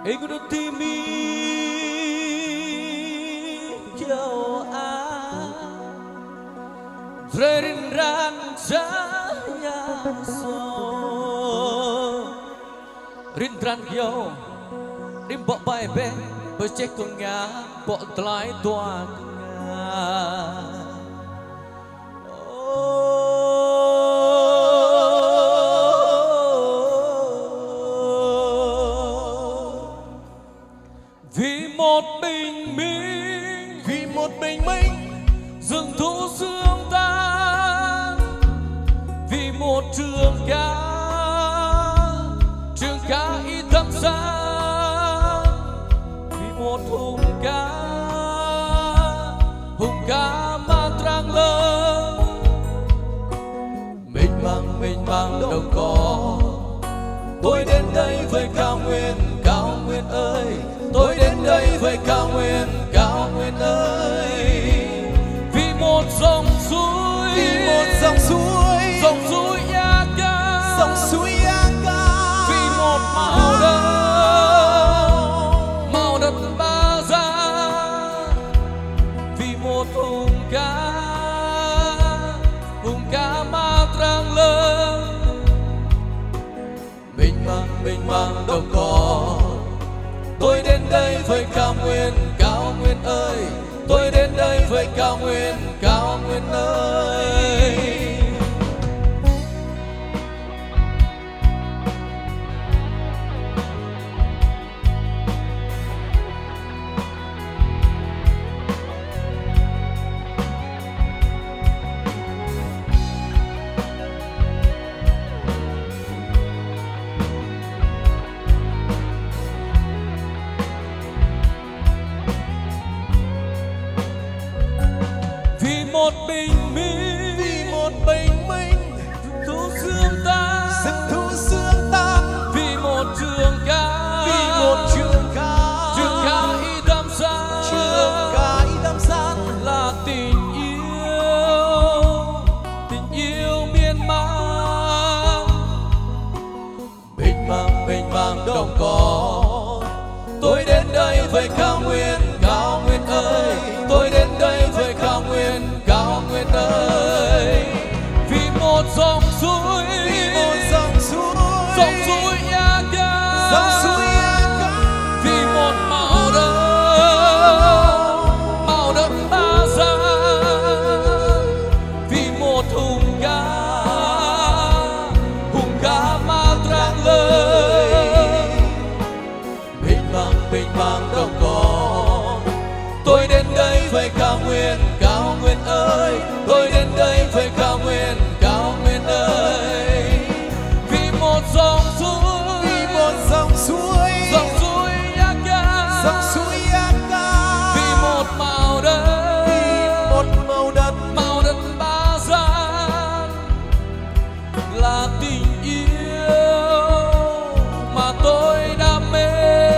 Igudutimi jauh Rerinran jaya so Rindran yo Rimbok bay be Becek tunga Bok telai tua Vì một bình minh rừng thu sương tan vì một trường ca y thâm sáng vì một hùng ca mà trăng lơ mình mang đồng cỏ tôi đến đây với cao nguyên ơi tôi đến đây với cao nguyên ơi vì một dòng suối Ia Ca vì một màu đất Ba Gia vì một hùng ca mà trăng lớn mình mang đồng cỏ tôi đến đây với cao nguyên ơi tôi đến đây với cao nguyên ơi vì một bình minh thu sương tan vì một trường ca y đắm san là tình yêu miên man mình mang đồng cỏ tôi đến đây với cao nguyên ơi tôi đến đây với cao nguyên ơi vì một dòng suối Ia Ca vì một màu đất Ba Gia vì một hùng ca mà trăng lớn mình mang đồng cỏ tôi đến đây với cao nguyên ơi tôi đến đây với cao nguyên ơi vì một dòng suối Ia Ca vì một màu đất Ba Gia là tình yêu mà tôi đam mê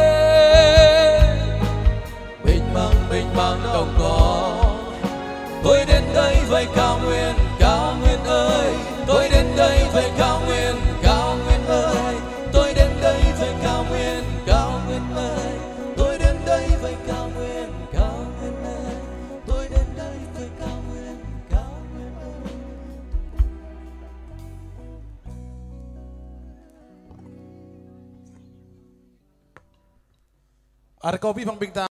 mình mang đồng cỏ tôi đến đây với cao nguyên ơi tôi đến đây với cao nguyên ơi tôi đến đây với cao nguyên ơi tôi đến đây với cao nguyên ơi tôi đến đây với cao nguyên ơi Ada kopi Bang Bintang.